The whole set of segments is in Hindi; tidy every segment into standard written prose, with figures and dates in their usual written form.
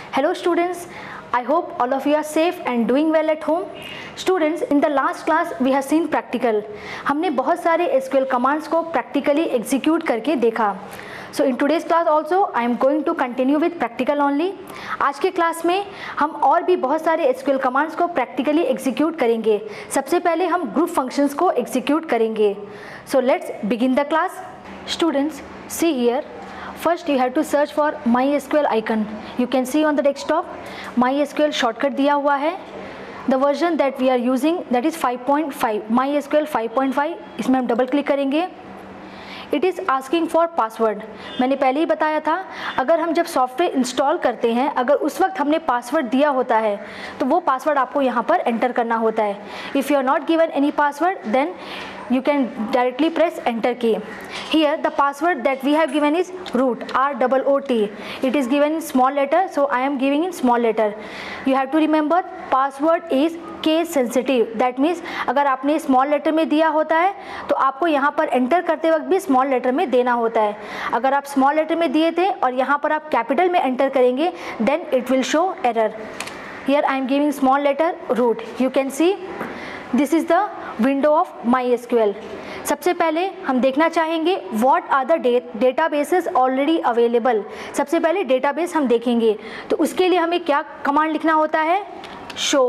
Hello students, I hope all of you are safe and doing well at home. Students, in the last class we have seen practical. हमने बहुत सारे SQL commands को practically execute करके देखा. So in today's class also I am going to continue with practical only. आज के क्लास में हम और भी बहुत सारे SQL commands को practically execute करेंगे. सबसे पहले हम group functions को execute करेंगे. So let's begin the class. Students, see here. First you have to search for MySQL icon. You can see on the desktop MySQL shortcut दिया हुआ है. The version that we are using that is 5.5 MySQL 5.5. इसमें हम डबल क्लिक करेंगे. It is asking for password. मैंने पहले ही बताया था, अगर हम जब सॉफ्टवेयर इंस्टॉल करते हैं, अगर उस वक्त हमने पासवर्ड दिया होता है तो वो पासवर्ड आपको यहाँ पर एंटर करना होता है. If you are not given any password then you can directly press enter key. Here the password that we have given is root, ROOT. It is given in small letter, so I am giving in small letter. You have to remember password is case sensitive. That means अगर आपने small letter में दिया होता है तो आपको यहाँ पर enter करते वक्त भी small letter में देना होता है. अगर आप small letter में दिए थे और यहाँ पर आप capital में enter करेंगे then it will show error. Here I am giving small letter root. You can see this is the window of MySQL. सबसे पहले हम देखना चाहेंगे what are the databases already available. सबसे पहले database हम देखेंगे तो उसके लिए हमें क्या कमांड लिखना होता है, show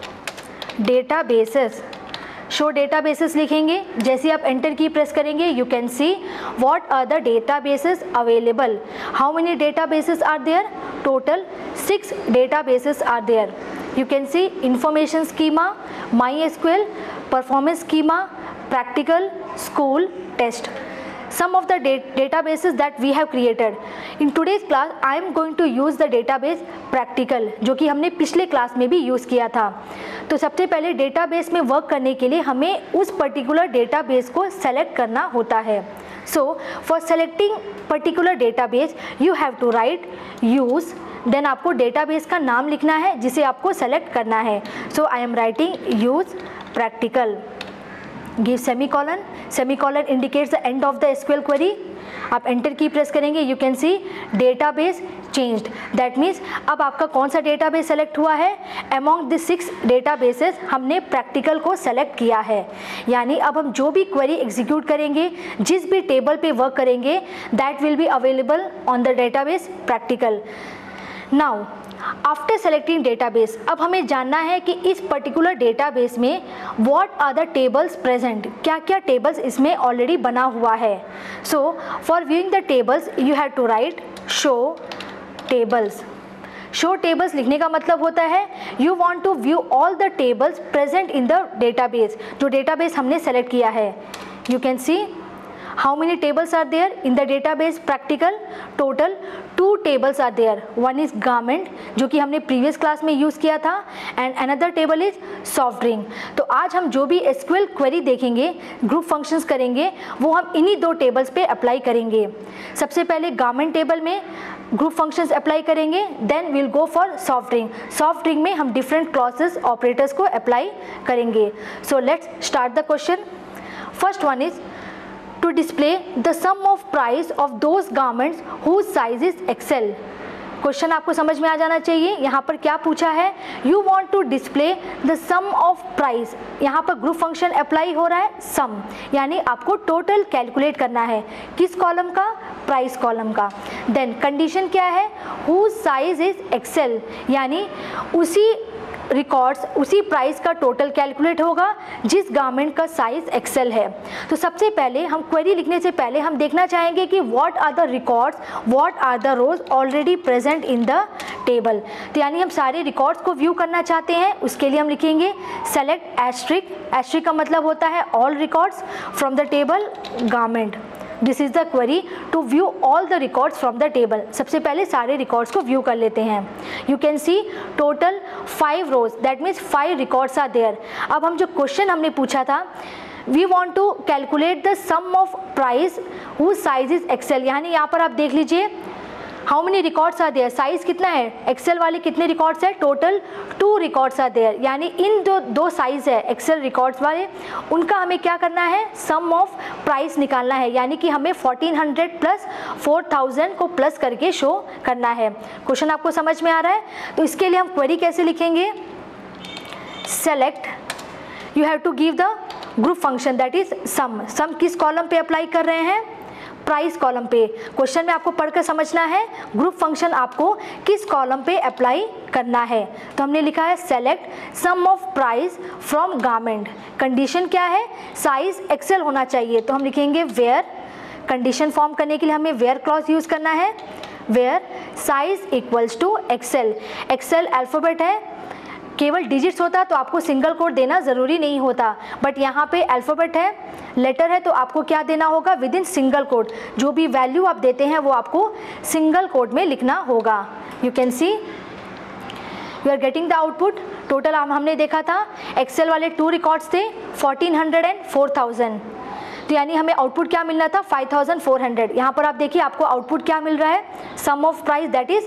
databases. शो डेटाबेसेस लिखेंगे. जैसे आप एंटर की प्रेस करेंगे you can see what are the databases available. How many databases are there? Total 6 databases are there. You can see information schema, MySQL, performance schema, practical, school, test. Some of the databases that we have created. In today's class, I am going to use the database practical, जो कि हमने पिछले क्लास में भी यूज़ किया था. तो सबसे पहले डेटाबेस में वर्क करने के लिए हमें उस पर्टिकुलर डेटाबेस को सेलेक्ट करना होता है. So, for selecting particular database, you have to write use. Then आपको डेटाबेस का नाम लिखना है जिसे आपको सेलेक्ट करना है. So I am writing use practical. Give semicolon. Semicolon indicates the end of the SQL query. आप एंटर की प्रेस करेंगे you can see database changed. That means अब आपका कौन सा डेटाबेस सेलेक्ट हुआ है? अमॉन्ग द 6 डेटाबेसेस हमने प्रैक्टिकल को सेलेक्ट किया है. यानी अब हम जो भी क्वेरी एग्जीक्यूट करेंगे, जिस भी टेबल पे वर्क करेंगे, that will be available on the database practical. Now after selecting database, अब हमें जानना है कि इस पर्टिकुलर डेटाबेस में what are the tables present. क्या क्या टेबल्स इसमें ऑलरेडी बना हुआ है. So for viewing the tables you have to write show tables. Show tables लिखने का मतलब होता है you want to view all the tables present in the database. जो डेटाबेस हमने सेलेक्ट किया है. You can see how many tables are there in the database practical. Total 2 tables are there. One is garment जो कि हमने previous class में यूज़ किया था and another table is soft drink. तो आज हम जो भी SQL query देखेंगे, group functions करेंगे, वो हम इन्हीं 2 tables पे अप्लाई करेंगे. सबसे पहले garment table में group functions अप्लाई करेंगे, then we'll go for soft drink. soft drink में हम different clauses operators को अप्लाई करेंगे. So let's start the question. First one is to display the sum of price of those garments whose size is XL. Question आपको समझ में आ जाना चाहिए. यहाँ पर क्या पूछा है? You want to display the sum of price. यहाँ पर ग्रुप फंक्शन अप्लाई हो रहा है सम, यानी आपको टोटल कैलकुलेट करना है. किस कॉलम का? प्राइस कॉलम का. देन कंडीशन क्या है? हुज साइज इज एक्सेल, यानी उसी रिकॉर्ड्स उसी प्राइस का टोटल कैलकुलेट होगा जिस गारमेंट का साइज एक्सेल है. तो सबसे पहले हम क्वेरी लिखने से पहले हम देखना चाहेंगे कि what are the records, what are the rows already present in the table. तो यानी हम सारे रिकॉर्ड्स को व्यू करना चाहते हैं. उसके लिए हम लिखेंगे सेलेक्ट एस्ट्रिक. एस्ट्रिक का मतलब होता है all records from the table garment. This is the query to view all the records from the table. सबसे पहले सारे रिकॉर्ड्स को व्यू कर लेते हैं. You can see total 5 rows, that means 5 records are there. अब हम जो क्वेश्चन हमने पूछा था, we want to calculate the sum of price whose size is XL. यानी यहाँ पर आप देख लीजिए how many records are there, size कितना है, एक्सेल वाले कितने रिकॉर्ड्स है, टोटल 2 रिकॉर्ड्स आर देयर, यानी इन जो 2 साइज है एक्सेल रिकॉर्ड्स वाले उनका हमें क्या करना है, सम ऑफ प्राइस निकालना है, यानी कि हमें 1400 प्लस 4000 को प्लस करके शो करना है। क्वेश्चन आपको समझ में आ रहा है? तो इसके लिए हम क्वेरी कैसे लिखेंगे, select, you have to give the group function that is sum, sum किस कॉलम पे अप्लाई कर रहे हैं, प्राइस कॉलम पे। क्वेश्चन में आपको पढ़कर समझना है ग्रुप फंक्शन आपको किस कॉलम पे अप्लाई करना है। तो हमने लिखा है select sum of price from garment, condition क्या है, साइज एक्सेल होना चाहिए, तो हम लिखेंगे वेयर, कंडीशन फॉर्म करने के लिए हमें वेयर क्लॉज यूज करना है, where size equals to XL, XL alphabet है, केवल डिजिट्स होता तो आपको सिंगल कोड देना ज़रूरी नहीं होता, बट यहाँ पे अल्फ़ाबेट है, लेटर है, तो आपको क्या देना होगा, विद इन सिंगल कोड, जो भी वैल्यू आप देते हैं वो आपको सिंगल कोड में लिखना होगा। You can see you are getting the output. Total हमने देखा था एक्सेल वाले 2 रिकॉर्ड्स थे 1400 एंड 4000, तो यानी हमें आउटपुट क्या मिलना था 5400। यहाँ पर आप देखिए आपको आउटपुट क्या मिल रहा है, sum of price that is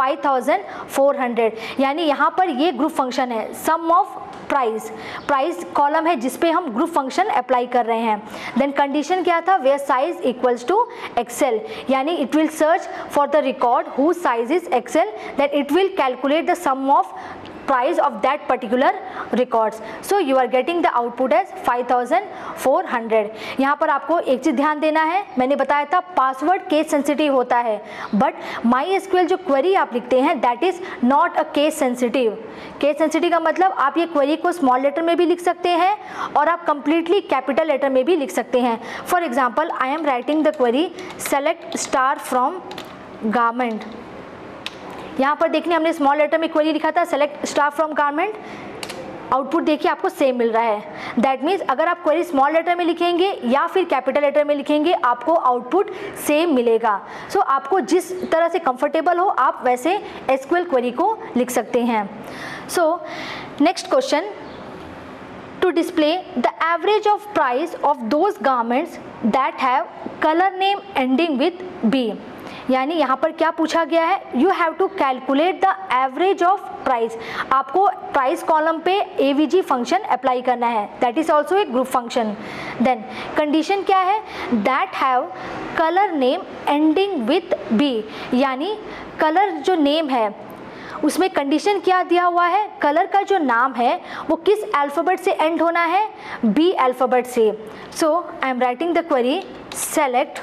5400, यानी यहाँ पर ये ग्रुप फंक्शन है, sum of price, price column है जिसपे हम ग्रुप फंक्शन अप्लाई कर रहे हैं। देन कंडीशन क्या था, where size equals to XL, यानी it will search for the record whose size is XL, then it will calculate the sum of price of that particular records. So you are getting the output as 5400। यहाँ पर आपको एक चीज़ ध्यान देना है, मैंने बताया था पासवर्ड केस सेंसिटिव होता है, बट MySQL जो क्वेरी आप लिखते हैं that is not a case sensitive. Case sensitive का मतलब आप ये क्वेरी को स्मॉल लेटर में भी लिख सकते हैं और आप कंप्लीटली कैपिटल लेटर में भी लिख सकते हैं। For example I am writing the query select star from garment, यहाँ पर देखिए हमने स्मॉल लेटर में क्वेरी लिखा था select star from garment, output देखिए आपको सेम मिल रहा है। दैट मीन्स अगर आप क्वेरी स्मॉल लेटर में लिखेंगे या फिर कैपिटल लेटर में लिखेंगे आपको आउटपुट सेम मिलेगा। सो आपको जिस तरह से कंफर्टेबल हो आप वैसे एसक्यूएल क्वेरी को लिख सकते हैं। So next question, to display the average of price of those garments that have colour name ending with B, यानी यहाँ पर क्या पूछा गया है, you have to calculate the average of price, आपको प्राइस कॉलम पे एवीजी फंक्शन अप्लाई करना है, that is also a group function. Then condition क्या है, that have colour name ending with B, यानी कलर जो नेम है उसमें कंडीशन क्या दिया हुआ है, कलर का जो नाम है वो किस अल्फ़ाबेट से एंड होना है, बी अल्फ़ाबेट से। So I am writing the query select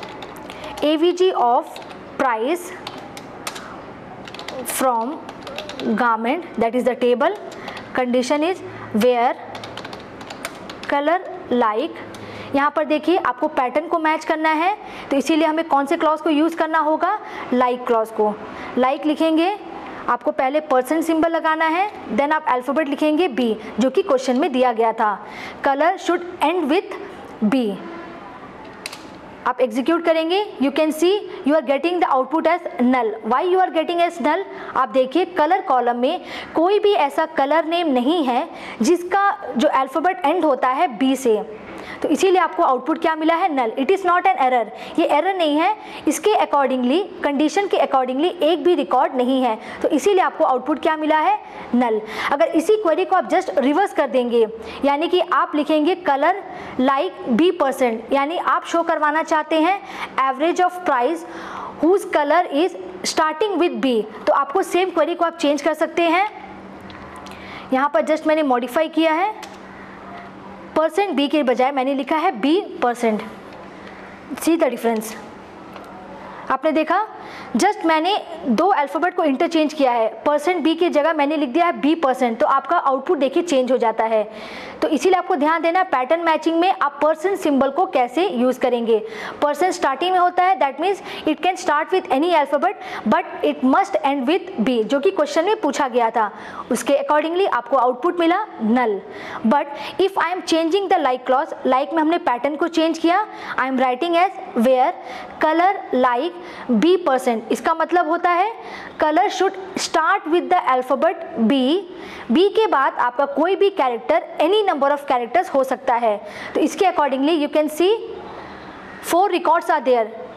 AVG of price from garment, that is the table, condition is where color like, यहाँ पर देखिए आपको पैटर्न को मैच करना है तो इसीलिए हमें कौन से क्लॉज को यूज़ करना होगा, लाइक क्लॉज को। लाइक लिखेंगे आपको पहले परसेंट सिंबल लगाना है, देन आप अल्फ़ाबेट लिखेंगे बी जो कि क्वेश्चन में दिया गया था, colour should end with B. आप एग्जीक्यूट करेंगे, you can see you are getting the output as null. Why you are getting as null, आप देखिए कलर कॉलम में कोई भी ऐसा कलर नेम नहीं है जिसका जो अल्फ़ाबेट एंड होता है बी से, तो इसीलिए आपको आउटपुट क्या मिला है, null. It is not an error, ये एरर नहीं है, इसके अकॉर्डिंगली कंडीशन के अकॉर्डिंगली एक भी रिकॉर्ड नहीं है, तो इसीलिए आपको आउटपुट क्या मिला है, नल। अगर इसी क्वेरी को आप जस्ट रिवर्स कर देंगे, यानी कि आप लिखेंगे कलर लाइक बी परसेंट, यानी आप शो करवाना चाहते हैं average of price whose colour is starting with B, तो आपको सेम क्वेरी को आप चेंज कर सकते हैं। यहाँ पर जस्ट मैंने मॉडिफाई किया है, परसेंट बी के बजाय मैंने लिखा है B percent. See the difference, आपने देखा जस्ट मैंने दो अल्फ़ाबेट को इंटरचेंज किया है, परसेंट बी की जगह मैंने लिख दिया है बी परसेंट, तो आपका आउटपुट देखिए चेंज हो जाता है। तो इसीलिए आपको ध्यान देना है पैटर्न मैचिंग में आप परसेंट सिंबल को कैसे यूज़ करेंगे। परसेंट स्टार्टिंग में होता है, that means it can start with any alphabet but it must end with B, जो कि क्वेश्चन में पूछा गया था, उसके अकॉर्डिंगली आपको आउटपुट मिला null. But if I am changing the like clause, like में हमने पैटर्न को चेंज किया, I am writing as where colour like B percent, इसका मतलब होता है colour should start with the alphabet B, B के बाद आपका कोई भी character any number of characters हो सकता है, तो इसके accordingly you can see 4 records are there,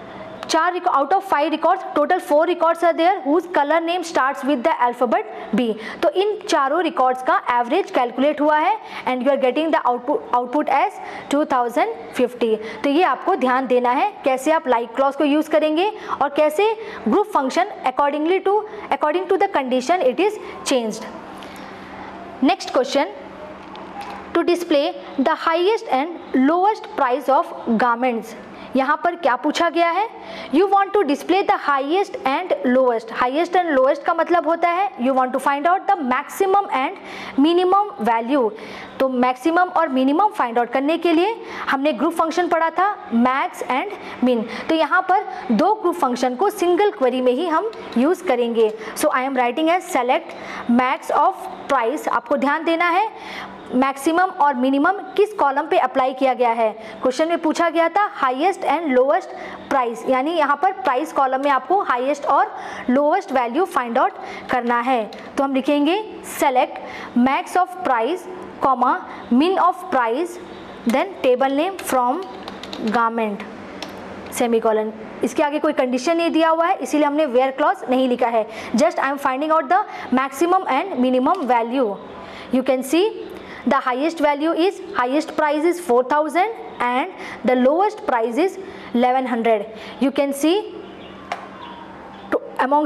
4 out of 5 records, total 4 records are there whose colour name starts with the alphabet B. तो इन चारों रिकॉर्ड्स का एवरेज कैलकुलेट हुआ है and you are getting the output as 2050। तो ये आपको ध्यान देना है कैसे आप लाइक क्लॉज को यूज करेंगे और कैसे group function according to the condition it is changed. Next question, to display the highest and lowest price of garments. यहाँ पर क्या पूछा गया है, you want to display the highest and lowest. Highest and lowest का मतलब होता है you want to find out the maximum and minimum value. तो मैक्सिमम और मिनिमम फाइंड आउट करने के लिए हमने ग्रुप फंक्शन पढ़ा था मैक्स एंड मिन। तो यहाँ पर दो ग्रुप फंक्शन को सिंगल क्वेरी में ही हम यूज करेंगे। So I am writing as select max of price. आपको ध्यान देना है मैक्सिमम और मिनिमम किस कॉलम पे अप्लाई किया गया है। क्वेश्चन में पूछा गया था हाईएस्ट एंड लोएस्ट प्राइस, यानी यहाँ पर प्राइस कॉलम में आपको हाईएस्ट और लोएस्ट वैल्यू फाइंड आउट करना है। तो हम लिखेंगे select max of price comma min of price then table name from garment semicolon. इसके आगे कोई कंडीशन नहीं दिया हुआ है इसीलिए हमने वेयर क्लॉज नहीं लिखा है, just I am finding out the maximum and minimum value. You can see the highest value is, highest price is 4000 and the lowest price is 1100. You can see among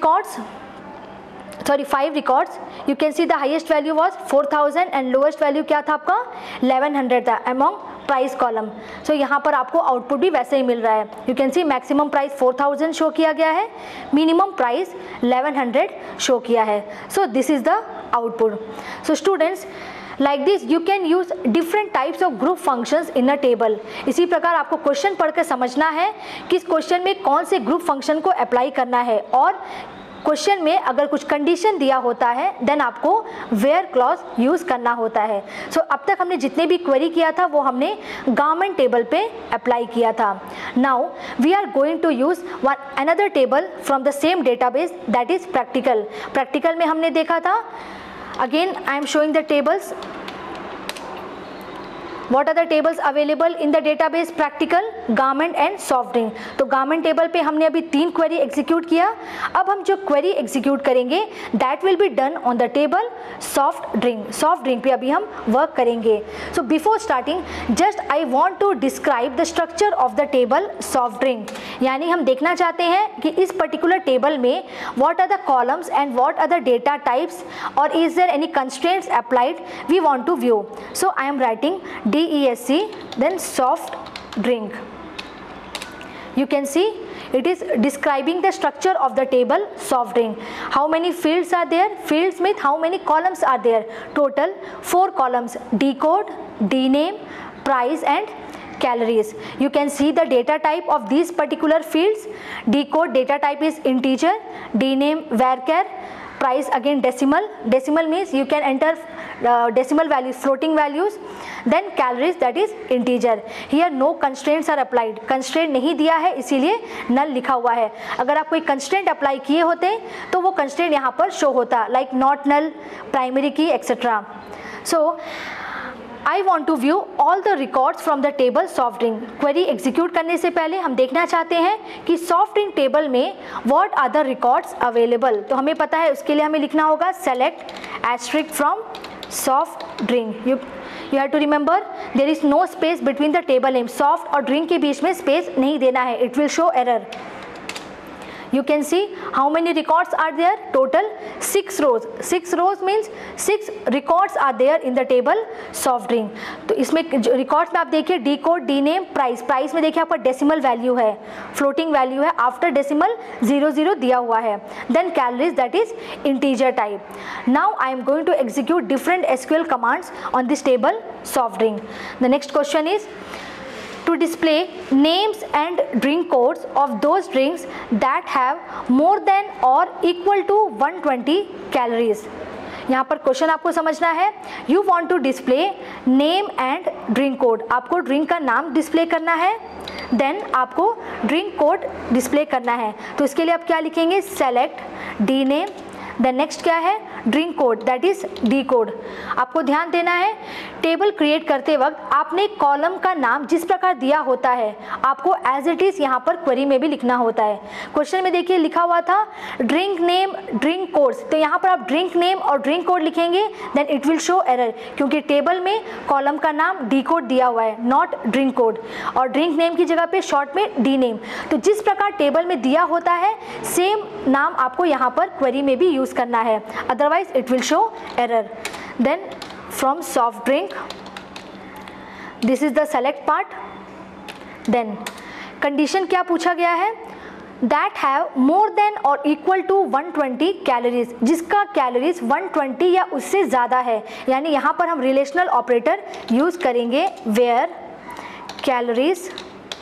5 records you can see the highest value was 4000 and lowest value क्या था आपका 1100 था among प्राइस कॉलम। सो यहाँ पर आपको आउटपुट भी वैसे ही मिल रहा है। You can see maximum price 4000 show किया गया है, मिनिमम प्राइस 1100 शो किया है। So this is the output. So students, like this you can use different types of group functions in a table। इसी प्रकार आपको क्वेश्चन पढ़कर समझना है किस क्वेश्चन में कौन से ग्रुप फंक्शन को अप्लाई करना है, और क्वेश्चन में अगर कुछ कंडीशन दिया होता है देन आपको वेयर क्लॉज यूज करना होता है। सो अब तक हमने जितने भी क्वेरी किया था वो हमने गारमेंट टेबल पे अप्लाई किया था। Now we are going to use another table from the same database that is practical. Practical में हमने देखा था, again I am showing the tables. What are the tables available in the database practical? Garment and soft drink। तो garment टेबल पे हमने अभी 3 क्वेरी एग्जीक्यूट किया। अब हम जो क्वेरी एग्जीक्यूट करेंगे that will be done on the table soft drink। soft drink पे अभी हम वर्क करेंगे। So before starting just I want to describe the structure of the table soft drink। यानी हम देखना चाहते हैं कि इस पर्टिकुलर टेबल में what are the columns and what are the data types or is there any constraints applied we want to view। So I am writing DESC then soft drink। You can see it is describing the structure of the table soft drink। How many fields are there? Fields means how many columns are there? Total 4 columns, D code, D name, price and calories। You can see the data type of these particular fields। D code data type is integer, D name varchar, price again decimal। Decimal means you can enter decimal values, floating values, then calories that is integer। Here no constraints are applied। constraint नहीं दिया है इसीलिए null लिखा हुआ है। अगर आप कोई constraint अप्लाई किए होते तो वो constraint यहाँ पर शो होता, like not null, primary key etc। So I want to view all the records from the table soft drink। Query execute करने से पहले हम देखना चाहते हैं कि सॉफ्ट ड्रिंक टेबल में what are the records available। तो हमें पता है उसके लिए हमें लिखना होगा select asterisk from soft drink। You have to remember there is no space between the table name। soft और drink के बीच में space नहीं देना है, it will show error। You can see how many records are there? Total 6 rows। 6 rows means 6 records are there in the table soft drink। तो इसमें records में आप देखिए D code, D name, price। price में देखिए आपका decimal value है, floating value है, after decimal 00 दिया हुआ है, then calories that is integer type। Now I am going to execute different SQL commands on this table soft drink। The next question is to display names and drink codes of those drinks that have more than or equal to 120 calories। यहाँ पर क्वेश्चन आपको समझना है, you want to display name and drink code. आपको ड्रिंक का नाम डिस्प्ले करना है, देन आपको ड्रिंक कोड डिस्प्ले करना है। तो इसके लिए आप क्या लिखेंगे, select D name, then next क्या है drink code that is D code. आपको ध्यान देना है, टेबल क्रिएट करते वक्त आपने कॉलम का नाम जिस प्रकार दिया होता है आपको एज इट इज यहाँ पर क्वेरी में भी लिखना होता है। क्वेश्चन में देखिए लिखा हुआ था ड्रिंक नेम ड्रिंक कोड्स, तो यहाँ पर आप ड्रिंक नेम और ड्रिंक कोड लिखेंगे then it will show error, क्योंकि टेबल में कॉलम का नाम डी कोड दिया हुआ है नॉट ड्रिंक कोड, और ड्रिंक नेम की जगह पे शॉर्ट में डी नेम। तो जिस प्रकार टेबल में दिया होता है सेम नाम आपको यहाँ पर क्वेरी में भी यूज करना है, otherwise it will show error. Then from soft drink, this is the select part. Then condition क्या पूछा गया है, दैट हैव मोर देन और इक्वल टू 120 कैलोरीज, जिसका कैलोरीज 120 या उससे ज़्यादा है, यानी यहाँ पर हम रिलेशनल ऑपरेटर यूज करेंगे वेयर कैलोरीज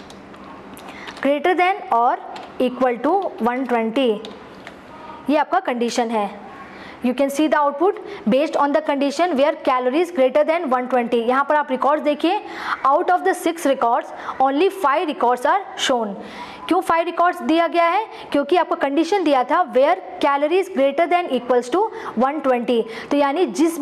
ग्रेटर देन और इक्वल टू 120। ये आपका कंडीशन है। You can see the output based on the condition where calories greater than 120। यहाँ पर आप रिकॉर्ड्स देखिए, out of the 6 records only 5 records are shown. क्यों 5 रिकॉर्ड्स दिया गया है, क्योंकि आपको कंडीशन दिया था where calories greater than equals to 120, तो यानी जिस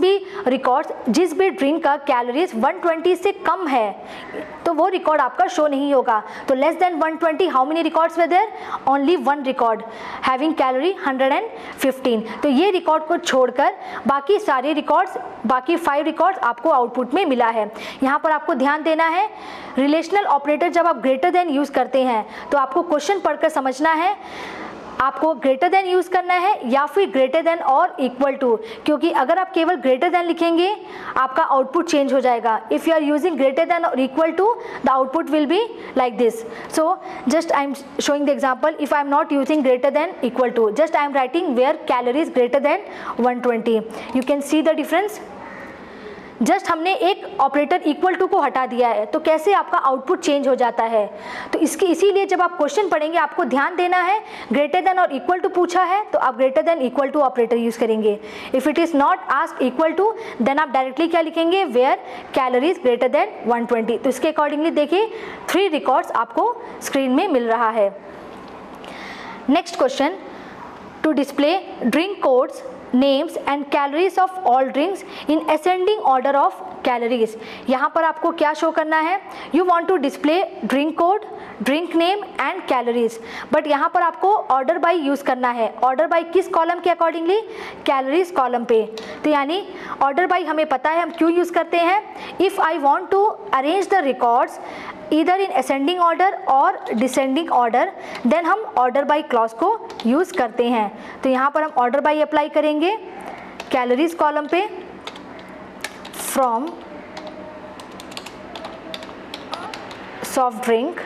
भी ड्रिंक का कैलोरीज 120 से कम है तो वो रिकॉर्ड आपका शो नहीं होगा। तो less than 120 how many records were there, only 1 record having calorie 115। तो ये रिकॉर्ड को छोड़कर बाकी सारे रिकॉर्ड्स, बाकी 5 रिकॉर्ड्स आपको आउटपुट में मिला है। यहाँ पर आपको ध्यान देना है, रिलेशनल ऑपरेटर जब आप ग्रेटर देन यूज करते हैं तो आपको क्वेश्चन पढ़कर समझना है आपको ग्रेटर देन यूज करना है या फिर ग्रेटर देन और इक्वल टू, क्योंकि अगर आप केवल ग्रेटर देन लिखेंगे आपका आउटपुट चेंज हो जाएगा। If you are using greater than और equal to the output will be like this. So just I am showing the example, if I am not using greater than equal to, just I am writing where calories greater than 120. You can see the difference. Just हमने एक ऑपरेटर इक्वल टू को हटा दिया है तो कैसे आपका आउटपुट चेंज हो जाता है। तो इसीलिए जब आप क्वेश्चन पढ़ेंगे आपको ध्यान देना है, ग्रेटर देन और इक्वल टू पूछा है तो आप greater than equal to operator use करेंगे। If it is not asked equal to then आप डायरेक्टली क्या लिखेंगे, वेयर कैलोरीज ग्रेटर देन 120। तो इसके अकॉर्डिंगली देखिए 3 रिकॉर्ड्स आपको स्क्रीन में मिल रहा है। Next question, to display drink codes names and calories of all drinks in ascending order of calories। यहाँ पर आपको क्या शो करना है, you want to display drink code, drink name and calories, but यहाँ पर आपको order by यूज करना है। order by किस कॉलम के अकॉर्डिंगली, calories कॉलम पे। तो यानी order by हमें पता है हम क्यों यूज करते हैं, if I want to arrange the records either in ascending order और descending order then हम order by clause को यूज करते हैं। तो यहाँ पर हम order by अप्लाई करेंगे कैलोरीज कॉलम पे, from soft drink.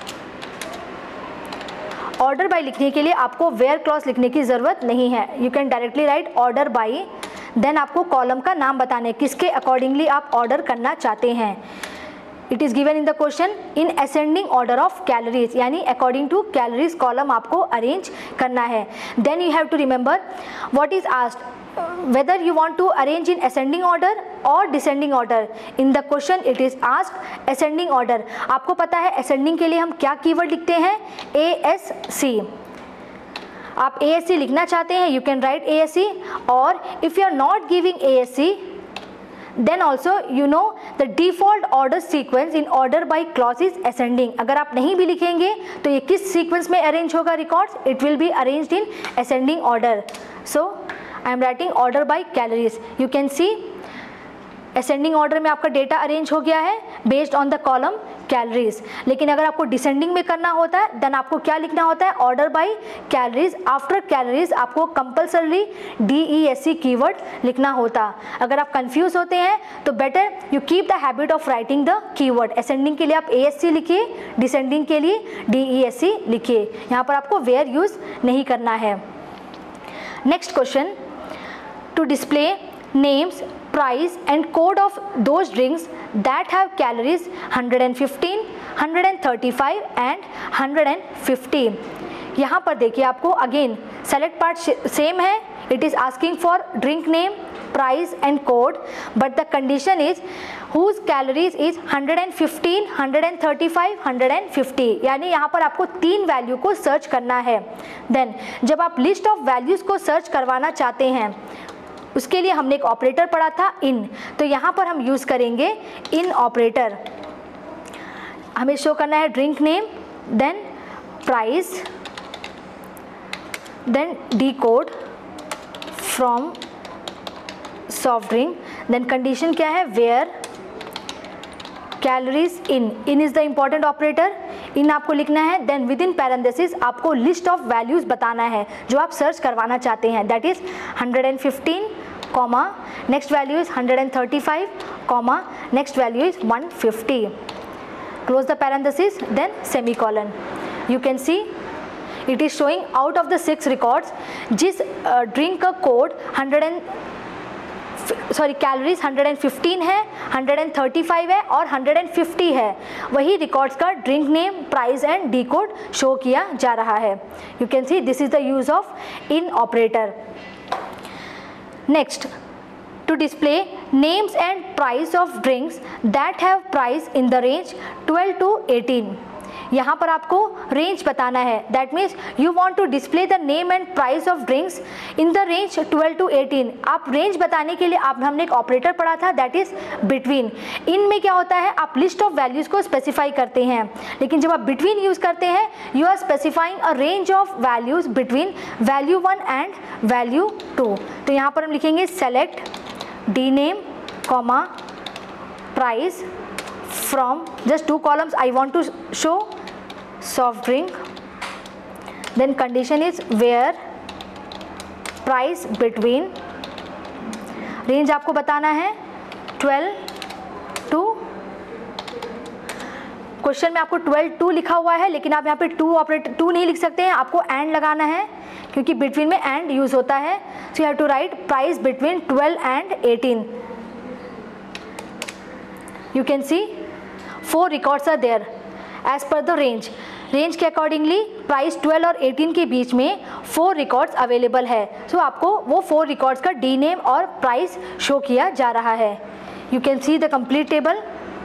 Order by लिखने के लिए आपको वेयर क्लॉज लिखने की जरूरत नहीं है, you can directly write order by, then आपको कॉलम का नाम बताना है किसके अकॉर्डिंगली आप ऑर्डर करना चाहते हैं। It is given in the question in ascending order of calories, यानी अकॉर्डिंग टू कैलोरीज कॉलम आपको अरेंज करना है। Then you have to remember what is asked, whether you want to arrange in ascending order or descending order. In the question it is asked ascending order। आपको पता है ascending के लिए हम क्या कीवर्ड लिखते हैं, ASC। आप ASC लिखना चाहते हैं you can write ASC, और if you are not giving ASC then also you know the default order sequence in order by clause is ascending। अगर आप नहीं भी लिखेंगे तो ये किस सीक्वेंस में अरेंज होगा records, it will be arranged in ascending order। So I am writing order by calories। You can see ascending order में आपका डेटा अरेंज हो गया है based on the column calories। लेकिन अगर आपको descending में करना होता है then आपको क्या लिखना होता है, order by calories। After calories आपको कंपल्सरी DESC कीवर्ड लिखना होता। अगर आप कंफ्यूज होते हैं तो better you keep the habit of writing the keyword. ascending के लिए आप ASC लिखिए, descending के लिए DESC लिखिए, यहाँ पर आपको where यूज नहीं करना है। Next question, to display names, price and code of those drinks that have calories 115, 135 and 150। यहाँ पर देखिए आपको अगेन सेलेक्ट पार्ट सेम है, it is asking for drink name, price and code, but the condition is whose calories is 115, 135, 150। यानी यहाँ पर आपको 3 वैल्यू को सर्च करना है। देन जब आप लिस्ट ऑफ वैल्यूज को सर्च करवाना चाहते हैं उसके लिए हमने एक ऑपरेटर पढ़ा था इन, तो यहाँ पर हम यूज़ करेंगे इन ऑपरेटर। हमें शो करना है drink name, then price, then d code from soft drink, then condition क्या है, where calories in, in is the important operator, in आपको लिखना है। देन विद इन पैरेंथेसिस आपको लिस्ट ऑफ वैल्यूज़ बताना है जो आप सर्च करवाना चाहते हैं, that is 115, comma next value is 135, comma next value is 150, close the parenthesis, then semicolon. You can see it is showing out of the 6 records जिस ड्रिंक का कोड कैलोरीज 115 है, 135 है और 150 है, वही रिकॉर्ड्स का drink name, price and d code show किया जा रहा है। You can see this is the use of in operator. Next, to display names and price of drinks that have price in the range 12 to 18। यहाँ पर आपको रेंज बताना है, that means you want to display the name and price of drinks in the range 12 to 18। आप रेंज बताने के लिए हमने एक ऑपरेटर पढ़ा था दैट इज बिटवीन। इनमें क्या होता है, आप लिस्ट ऑफ वैल्यूज़ को स्पेसिफाई करते हैं, लेकिन जब आप बिटवीन यूज़ करते हैं you are specifying a range of values between value 1 and value 2। तो यहाँ पर हम लिखेंगे select D name, comma price from just 2 columns I want to show soft drink, then condition is where price between, range आपको बताना है 12 to, क्वेश्चन में आपको 12 to लिखा हुआ है, लेकिन आप यहाँ पे 2 नहीं लिख सकते हैं, आपको एंड लगाना है क्योंकि बिटवीन में एंड यूज होता है। So you have to write price between 12 and 18। You can see 4 records are there as per the range. Range के अकॉर्डिंगली प्राइस 12 और 18 के बीच में 4 रिकॉर्ड्स अवेलेबल है। सो आपको वो 4 रिकॉर्ड्स का डी नेम और प्राइस शो किया जा रहा है। You can see the complete table.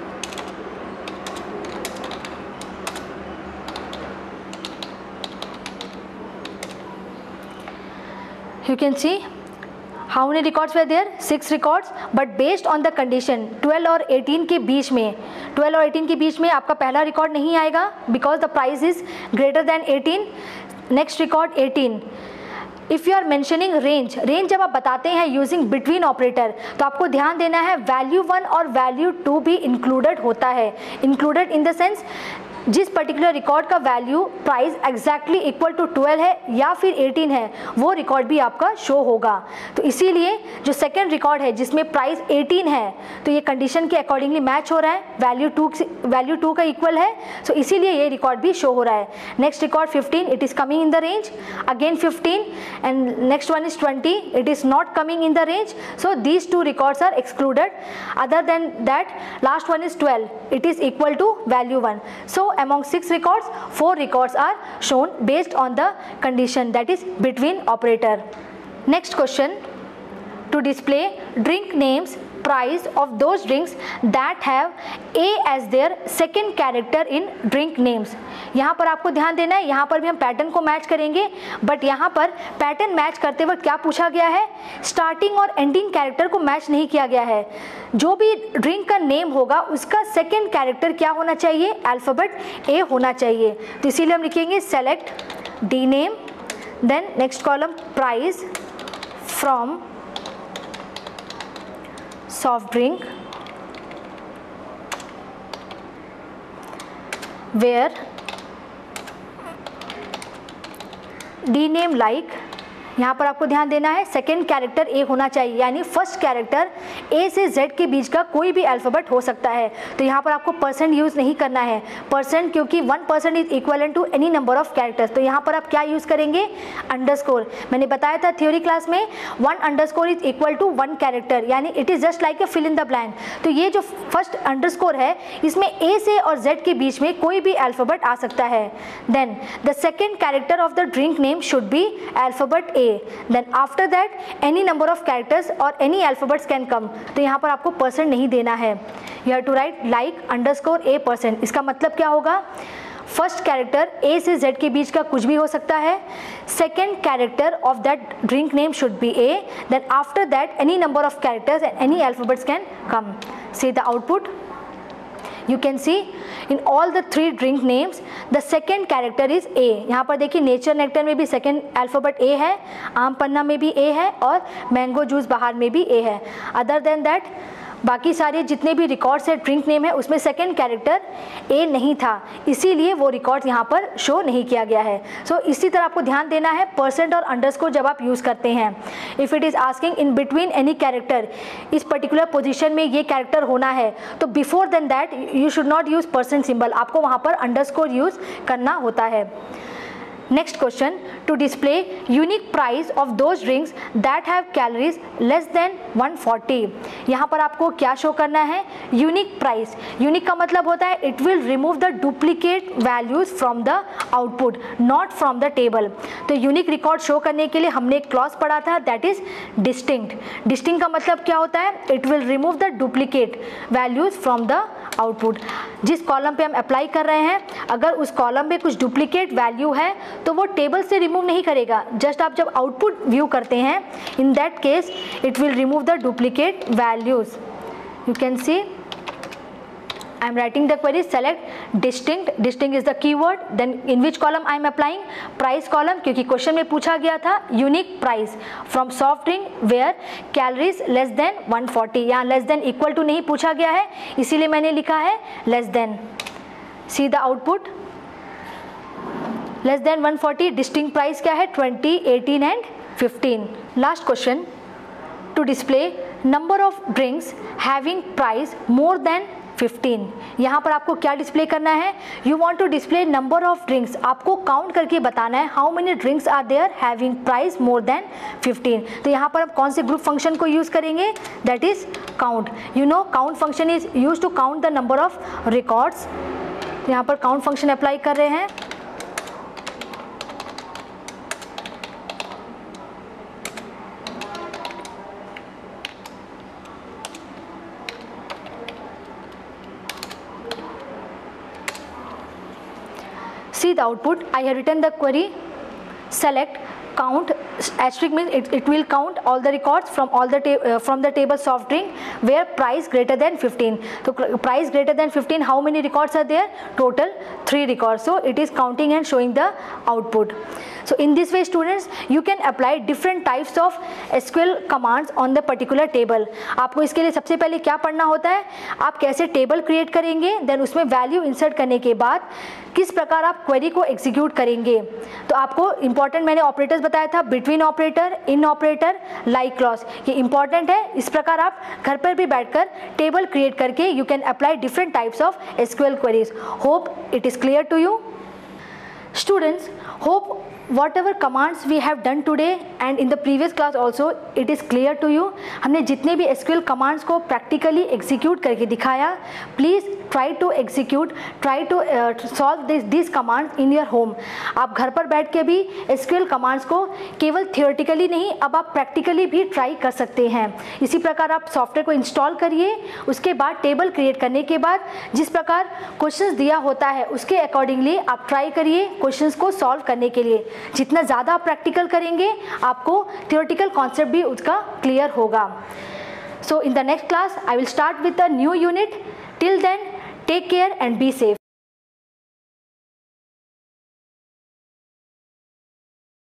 You can see how many records were there, 6 records, but based on the condition 12 और 18 के बीच में, 12 और 18 के बीच में आपका पहला रिकॉर्ड नहीं आएगा because the price is greater than 18। next record 18। If you are mentioning range, range जब आप बताते हैं यूजिंग बिटवीन ऑपरेटर तो आपको ध्यान देना है वैल्यू 1 और वैल्यू 2 भी इंक्लूडेड होता है। इंक्लूडेड इन द सेंस जिस पर्टिकुलर रिकॉर्ड का value price exactly equal to 12 है या फिर 18 है वो रिकॉर्ड भी आपका शो होगा। तो इसीलिए जो सेकंड रिकॉर्ड है जिसमें प्राइस 18 है तो ये कंडीशन के अकॉर्डिंगली मैच हो रहा है, वैल्यू 2 का इक्वल है, सो इसीलिए ये रिकॉर्ड भी शो हो रहा है। Next record 15, it is coming in the range, again 15 and next one is 20, it is not coming in the range, so these 2 records are excluded. Other than that last one is 12, it is equal to value 1। सो among 6 records, 4 records are shown based on the condition that is between operator. Next question, to display drink names, price of those drinks that have A as their second character in drink names। यहाँ पर आपको ध्यान देना है, यहाँ पर भी हम पैटर्न को मैच करेंगे, बट यहाँ पर पैटर्न मैच करते वक्त क्या पूछा गया है, स्टार्टिंग और एंडिंग कैरेक्टर को मैच नहीं किया गया है। जो भी ड्रिंक का नेम होगा उसका सेकेंड कैरेक्टर क्या होना चाहिए, अल्फ़ाबेट A होना चाहिए। तो इसीलिए हम लिखेंगे select D name, then next column price from soft drink, where D name like, यहाँ पर आपको ध्यान देना है सेकेंड कैरेक्टर ए होना चाहिए, यानी फर्स्ट कैरेक्टर ए से जेड के बीच का कोई भी अल्फ़ाबेट हो सकता है। तो यहाँ पर आपको परसेंट यूज़ नहीं करना है, परसेंट, क्योंकि 1% is equal to any number of characters. तो यहाँ पर आप क्या यूज़ करेंगे, अंडरस्कोर। मैंने बताया था थ्योरी क्लास में 1 underscore is equal to 1 character, यानी it is just like a fill in the blank. तो ये जो फर्स्ट अंडरस्कोर है इसमें ए से और जेड के बीच में कोई भी अल्फ़ाबेट आ सकता है। Then the second character of the drink name should be alphabet A, then after that any number of characters or any alphabets can come। तो यहाँ पर आपको परसेंट नहीं देना है, you have to write like underscore a %। इसका मतलब क्या होगा, फर्स्ट कैरेक्टर ए से जेड के बीच का कुछ भी हो सकता है. Second character of that drink name should be A. Then after that any number of characters and any alphabets can come. See the output. You can see in all the three drink names the second character is A. यहाँ पर देखिए नेचर नेक्टर में भी सेकेंड अल्फ़ाबेट A है, आम पन्ना में भी A है और मैंगो जूस बाहर में भी A है. अदर देन दैट बाकी सारे जितने भी रिकॉर्ड्स है ड्रिंक नेम है उसमें सेकेंड कैरेक्टर ए नहीं था, इसीलिए वो रिकॉर्ड यहाँ पर शो नहीं किया गया है. सो इसी तरह आपको ध्यान देना है परसेंट और अंडरस्कोर जब आप यूज़ करते हैं. If it is asking in between any character, इस पर्टिकुलर पोजीशन में ये कैरेक्टर होना है, तो before then that you should not use percent symbol, आपको वहाँ पर अंडरस्कोर यूज़ करना होता है. Next question, to display unique price of those drinks that have calories less than 140. यहाँ पर आपको क्या शो करना है? Unique price. यूनिक का मतलब होता है it will remove the duplicate values from the output, not from the table. तो यूनिक रिकॉर्ड शो करने के लिए हमने एक क्लॉज पढ़ा था, दैट इज डिस्टिंक्ट. डिस्टिंक्ट का मतलब क्या होता है? It will remove the duplicate values from the output. जिस कॉलम पे हम अप्लाई कर रहे हैं, अगर उस कॉलम में कुछ डुप्लीकेट वैल्यू है तो वो टेबल से रिमूव नहीं करेगा. जस्ट आप जब आउटपुट व्यू करते हैं, in that case it will remove the duplicate values. You can see I am writing the query, select distinct. Distinct is the keyword. Then in which column I am applying? Price column, क्योंकि क्वेश्चन में पूछा गया था unique price from soft drink where calories less than 140. यहाँ less than equal to नहीं पूछा गया है, इसीलिए मैंने लिखा है less than. See the output. Less than 140. distinct price क्या है? 20, 18 and 15. Last question. To display number of drinks having price more than 15. यहाँ पर आपको क्या डिस्प्ले करना है? You want to display number of drinks. आपको काउंट करके बताना है how many drinks are there having price more than 15. तो यहाँ पर हम कौन से ग्रुप फंक्शन को यूज़ करेंगे? That is count. You know count function is use to count the number of records. यहाँ पर काउंट फंक्शन अप्लाई कर रहे हैं. See the output. I have written the query, select count, asterisk means it will count all the records from all the from the table soft drink where price greater than 15. So price greater than 15, how many records are there? Total 3 records. So it is counting and showing the output. So in this way students, you can apply different types of SQL commands on the particular table. आपको इसके लिए सबसे पहले क्या पढ़ना होता है? आप कैसे टेबल क्रिएट करेंगे, देन उसमें वैल्यू इंसर्ट करने के बाद किस प्रकार आप क्वेरी को एग्जीक्यूट करेंगे. तो आपको इंपॉर्टेंट मैंने ऑपरेटर्स बताया था, between operator, in operator, like clause. ये इंपॉर्टेंट है. इस प्रकार आप घर पर भी बैठकर टेबल क्रिएट करके you can apply different types of SQL queries. Hope it is clear to you. Students, hope whatever commands we have done today and in the previous class also it is clear to you. हमने जितने भी SQL commands को practically execute करके दिखाया. Please try to execute, try to solve these commands in your home. आप घर पर बैठ के भी SQL commands को केवल theoretically नहीं, अब आप practically भी try कर सकते हैं. इसी प्रकार आप सॉफ्टवेयर को इंस्टॉल करिए. उसके बाद टेबल क्रिएट करने के बाद जिस प्रकार क्वेश्चंस दिया होता है उसके अकॉर्डिंगली आप ट्राई करिए क्वेश्चंस को सॉल्व करने के लिए. जितना ज़्यादा आप प्रैक्टिकल करेंगे आपको थियोरेटिकल कॉन्सेप्ट भी उसका क्लियर होगा. So in the next class I will start with a new unit. Till then take care and be safe.